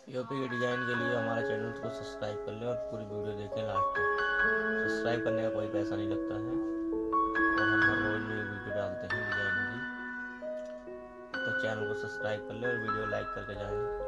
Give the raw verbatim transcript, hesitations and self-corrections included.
POP के design के लिए हमारा चैनल को सब्सक्राइब कर लें और पूरी वीडियो देखें लास्ट तक। सब्सक्राइब करने का कोई पैसा नहीं लगता है और हम हर रोज़ न्यू वीडियो डालते हैं डिज़ाइन की, तो चैनल को सब्सक्राइब कर लें और वीडियो लाइक करके जाएं।